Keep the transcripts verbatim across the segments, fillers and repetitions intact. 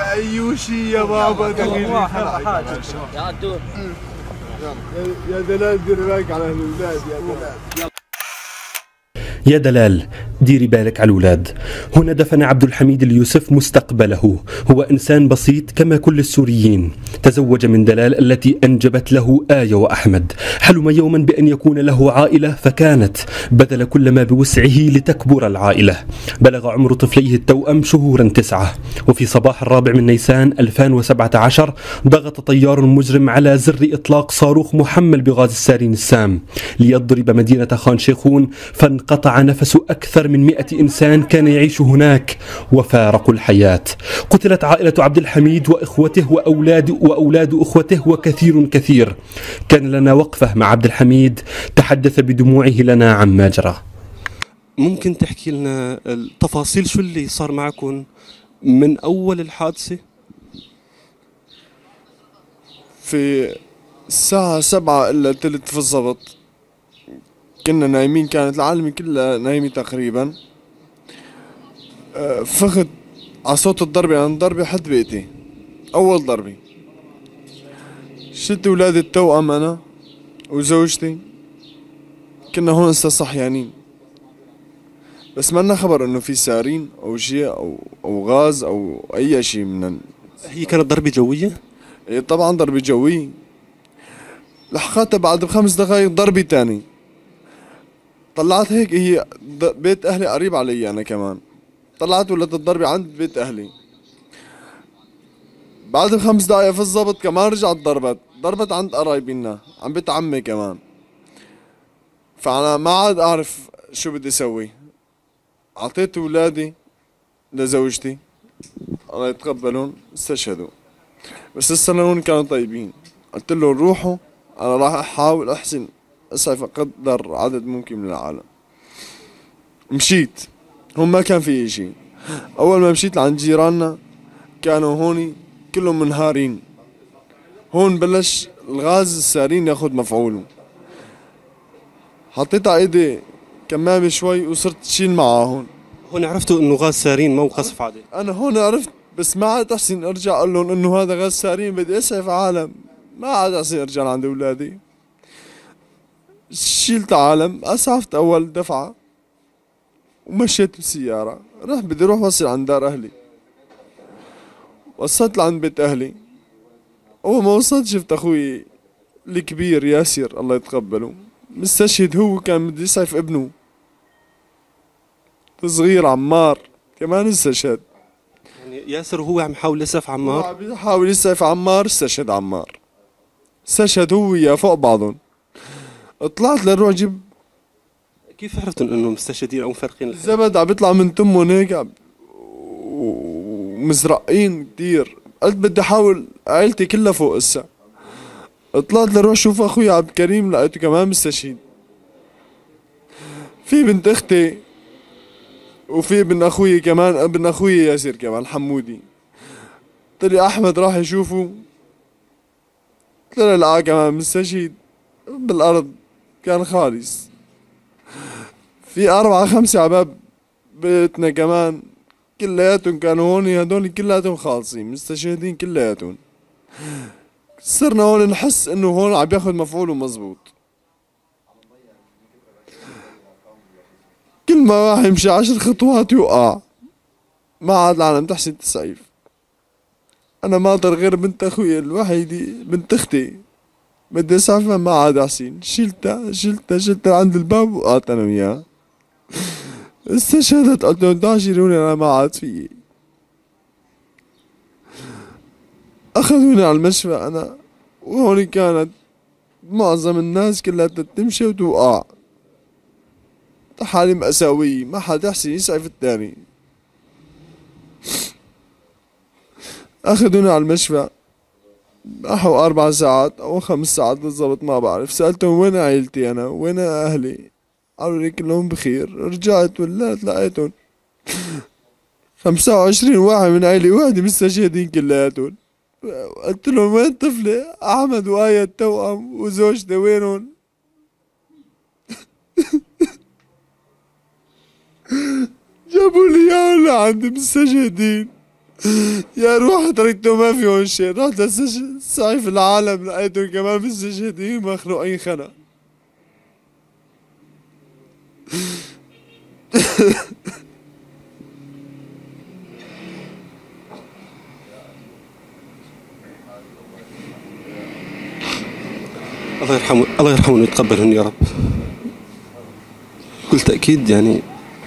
اي شيء يا بابا دقيقة يا دكتور يا دلال دير بالك على الاولاد يا دلال. يا دلال ديري بالك على الأولاد. هنا دفن عبد الحميد اليوسف مستقبله. هو إنسان بسيط كما كل السوريين، تزوج من دلال التي أنجبت له آية وأحمد. حلم يوما بأن يكون له عائلة فكانت، بذل كل ما بوسعه لتكبر العائلة. بلغ عمر طفليه التوأم شهورا تسعة، وفي صباح الرابع من نيسان ألفين وسبعة عشر ضغط طيار مجرم على زر إطلاق صاروخ محمل بغاز السارين السام ليضرب مدينة خان شيخون، فانقطع نفس أكثر من مئة إنسان كان يعيش هناك وفارقوا الحياة. قتلت عائلة عبد الحميد وإخوته وأولاد وأولاد أخوته وكثير كثير. كان لنا وقفة مع عبد الحميد تحدث بدموعه لنا عما جرى. ممكن تحكي لنا التفاصيل شو اللي صار معكم من أول الحادثة؟ في الساعة سبعة إلا تلت في الضبط كنا نايمين، كانت العالمة كلها نايمة تقريبا. فخت على صوت الضربة، يعني ضربة حد بيتي، أول ضربة. شلت ولاد التوأم أنا وزوجتي، كنا هون هسه صحيانين، بس ما لنا خبر إنه في سارين أو شيء أو أو غاز أو أي شيء من ال... هي كانت ضربة جوية؟ إيه طبعا ضربة جوية. لحقتها بعد بخمس دقايق ضربة تاني. طلعت هيك، هي بيت أهلي قريب علي أنا كمان، طلعت ولت الضربة عند بيت أهلي. بعد خمس دقايق في الضبط كمان رجعت ضربت ضربت عند قرايبنا، عند بيت عمي كمان. فأنا ما عاد أعرف شو بدي أسوي. أعطيت ولادي لزوجتي الله يتقبلهم، استشهدوا. بس السنون كانوا طيبين، قلت لهم روحوا أنا راح أحاول أحسن أسعف أقدر عدد ممكن من العالم. مشيت هون ما كان في شيء. أول ما مشيت لعند جيراننا كانوا هوني كلهم منهارين. هون بلش الغاز السارين ياخد مفعوله. حطيت على ايدي كمامة شوي وصرت شيل معاهم. هون عرفتوا انه غاز سارين مو قصف عادي؟ انا هون عرفت، بس ما عاد احسن ارجع اقول لهم انه هذا غاز سارين، بدي اسعف عالم. ما عاد احسن ارجع لعند اولادي. شيلت عالم، اسعفت اول دفعة ومشيت بالسيارة. رح بدي اروح وصل عند دار اهلي. وصلت لعند بيت اهلي. اول ما وصلت شفت اخوي الكبير ياسر الله يتقبله مستشهد. هو كان بده يسعف ابنه الصغير عمار كمان استشهد. يعني ياسر هو عم يحاول يسعف عمار؟ عم يحاول يسعف عمار، استشهد عمار. استشهد هو وياه فوق بعضهم. طلعت لنروح جيب. كيف عرفتوا انهم مستشهدين او مفرقين؟ الزبد عم بيطلع من تمهم هيك ومزرقين كتير. قلت بدي احاول، عائلتي كلها فوق هسه. طلعت لروح شوف اخوي عبد الكريم، لقيته كمان مستشهد. في بنت اختي وفي ابن اخوي كمان، ابن اخوي ياسر كمان حمودي. قلت لي احمد راح يشوفه، قلت له لا كمان مستشهد بالارض كان خالص. في أربعة خمسة عباب بيتنا كمان كلياتهم كانوا هون، هدول كلياتهم خالصين مستشهدين كلياتهم. صرنا هون نحس انه هون عم ياخذ مفعوله مزبوط. كل ما واحد يمشي عشر خطوات يوقع. ما عاد العالم تحسن تسعيف. انا ما اقدر غير بنت اخوي الوحيدة بنت اختي بدي اسعفها، ما عاد احسن. شلتها شلتها شلتها عند الباب وقعت انا وياها. استشهدت. قلت لهم تعالوا شيلوني انا ما عاد فيي. اخذوني على المشفى انا، وهون كانت معظم الناس كلها تمشي وتوقع. حالي مأساوية، ما حد يحسن يسعف التاني. اخذوني على المشفى نحو اربع ساعات او خمس ساعات بالضبط ما بعرف. سألتهم وين عائلتي انا وين اهلي، قالوا لي كلهم بخير. رجعت ولات لقيتهم خمسة وعشرين واحد من عائلة واحدة مستشهدين كلياتهم. قلت لهم وين طفلي احمد وآية التوأم وزوجتي وينهم؟ جابوا لي اياهم لعند مستشهدين. يا روح تركته ما في هون شيء، رحت للسجن سعي في العالم لقيتهم كمان في السجن مخلوقين خنق. الله يرحمه الله يرحمه ويتقبلهم يا رب. بكل تأكيد يعني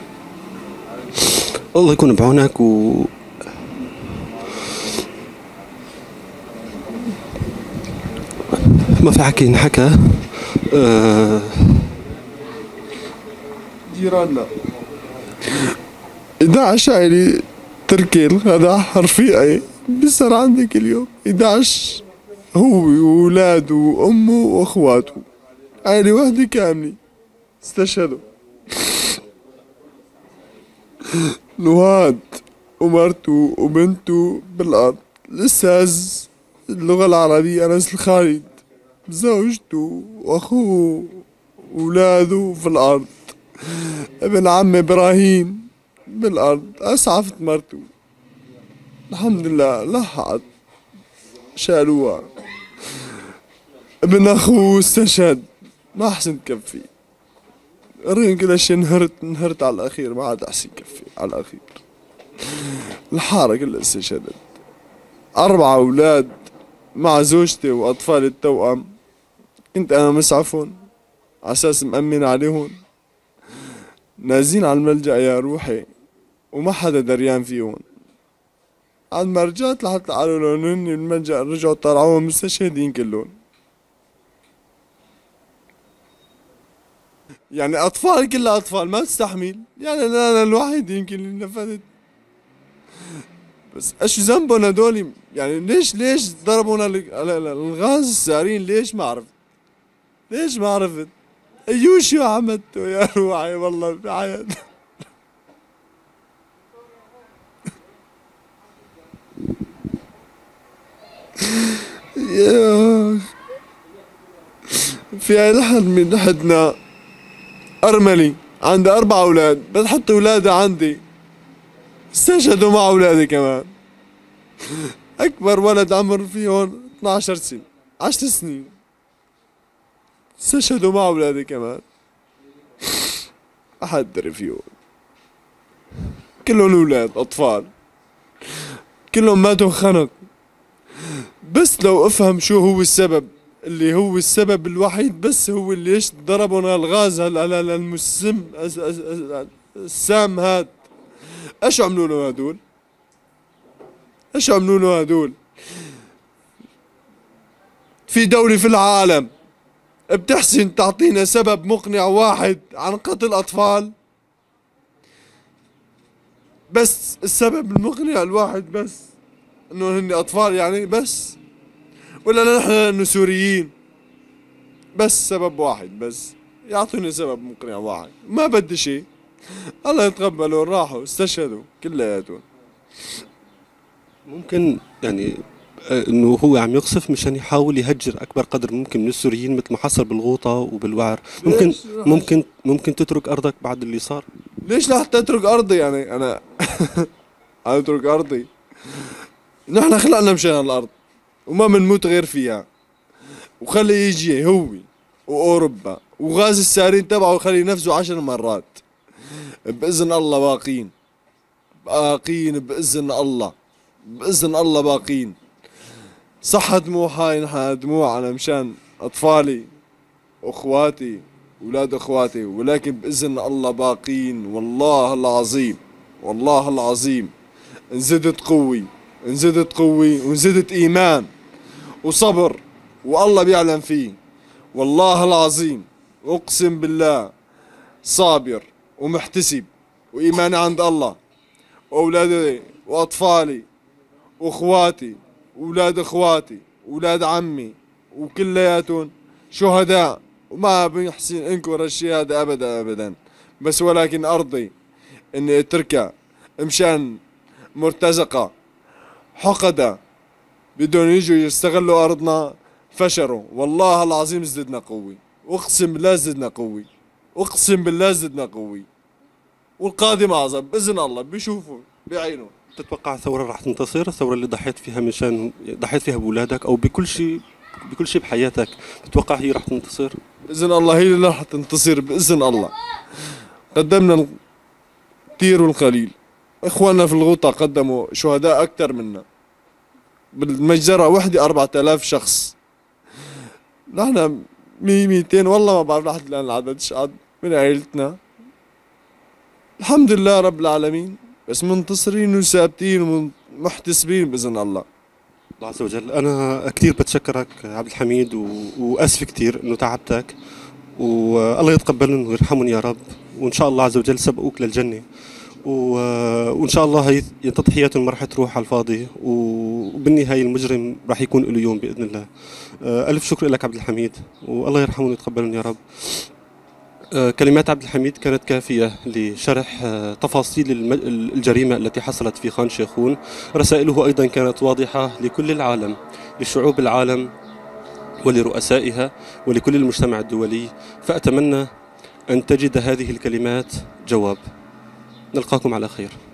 الله يكون بعونك و ما في حكي ينحكى. أه... جيراننا إحدى عشر عائلة تركي هذا رفيقي بيصير عندك اليوم إحدى عشر، هو وولاده وأمه وأخواته، عائلة وحدة كاملة استشهدوا. نهاد ومرته وبنته بالأرض، الأستاذ اللغة العربية أنس الخالد زوجته وأخوه وولاده في الأرض، ابن عمي إبراهيم بالأرض، أسعفت مرته الحمد لله لحقت شالوها. ابن أخوه استشهد ما أحسن تكفي، رغم كل شيء انهرت انهرت على الأخير، ما عاد أحسن كفي على الأخير. الحارة كلها استشهدت. أربعة أولاد مع زوجتي وأطفالي التوأم، كنت أنا مسعفهم على أساس مأمن عليهم، نازلين على الملجأ يا روحي وما حدا دريان فيهم. عند ما رجعت لحتى قالوا لهم هن الملجأ، رجعوا طلعوهم مستشهدين كلهم. يعني أطفال كلها أطفال ما تستحمل، يعني أنا الوحيد يمكن اللي نفذت. بس ايش ذنبهم هدول؟ يعني ليش ليش ضربونا الغاز السارين؟ ليش ما عرفت؟ ليش ما عرفت؟ ايوه شو عملتوا يا روحي والله بعيد. يا في لحد من لحدنا أرملي عنده أربع أولاد، بتحط أولادها عندي استشهدوا مع أولادي كمان. أكبر ولد عمر فيهم اثني عشر سنة، عشر سنين استشهدوا مع أولادي كمان. أحد دري فيهم كلهم أولاد أطفال، كلهم ماتوا خنق. بس لو أفهم شو هو السبب، اللي هو السبب الوحيد بس هو اللي ليش ضربنا الغاز المسم السام هاد. ايش عملوا له هدول؟ ايش عملوا له هدول؟ في دولة في العالم بتحسن تعطينا سبب مقنع واحد عن قتل أطفال؟ بس السبب المقنع الواحد بس انه هن أطفال يعني بس؟ ولا نحن انه سوريين؟ بس سبب واحد بس، يعطوني سبب مقنع واحد، ما بدي شيء. الله يتقبلوا، راحوا استشهدوا كلياتهم. ممكن يعني انه هو عم يقصف مشان يحاول يهجر اكبر قدر ممكن من السوريين مثل ما حصل بالغوطه وبالوعر. ممكن ممكن ممكن تترك ارضك بعد اللي صار؟ ليش لحتى اترك ارضي؟ يعني انا اترك ارضي؟ نحن خلقنا مشان الارض وما بنموت غير فيها، وخلي يجي هو واوروبا وغاز السارين تبعه خلي ينفذوا عشر مرات. بإذن الله باقين باقين بإذن الله، بإذن الله باقين. صح دموع هاي نحن دموعنا مشان أطفالي وأخواتي وولاد أخواتي، ولكن بإذن الله باقين. والله العظيم والله العظيم انزدت قوي انزدت قوي وانزدت إيمان وصبر، والله بيعلم فيه. والله العظيم أقسم بالله صابر ومحتسب وإيماني عند الله، وأولادي وأطفالي وأخواتي وأولاد أخواتي وأولاد عمي وكلياتهم شهداء، وما بيحسن انكر الشهادة أبدا أبدا. بس ولكن أرضي إني أتركها مشان مرتزقة حقدة بدون يجوا يستغلوا أرضنا، فشروا. والله العظيم زدنا قوي، أقسم بالله زدنا قوي، أقسم بالله زدنا قوي. والقادم أعظم بإذن الله، بيشوفوا بعينه. تتوقع ثورة راح تنتصر؟ الثورة اللي ضحيت فيها مشان ضحيت فيها بأولادك أو بكل شيء بكل شيء بحياتك، تتوقع هي راح تنتصر؟ بإذن الله هي اللي راح تنتصر بإذن الله. قدمنا الكثير والقليل، إخواننا في الغوطة قدموا شهداء أكثر منا، بالمجزرة وحدة أربعة آلاف شخص، نحن مية ميتين والله ما بعرف لحد الآن العدد شقد من عائلتنا. الحمد لله رب العالمين، بس منتصرين وثابتين ومحتسبين بإذن الله. الله عز وجل. أنا كثير بتشكرك عبد الحميد و... وأسف كثير إنه تعبتك، والله يتقبلهم ويرحمهم يا رب، وإن شاء الله عز وجل سبقوك للجنة، و... وإن شاء الله هي تضحياتهم ما راح تروح على الفاضي، وبالنهاية المجرم راح يكون له يوم بإذن الله. ألف شكر لك عبد الحميد، والله يرحمهم ويتقبلهم يا رب. كلمات عبد الحميد كانت كافية لشرح تفاصيل الجريمة التي حصلت في خان شيخون. رسائله أيضا كانت واضحة لكل العالم، لشعوب العالم ولرؤسائها ولكل المجتمع الدولي، فأتمنى أن تجد هذه الكلمات جواب. نلقاكم على خير.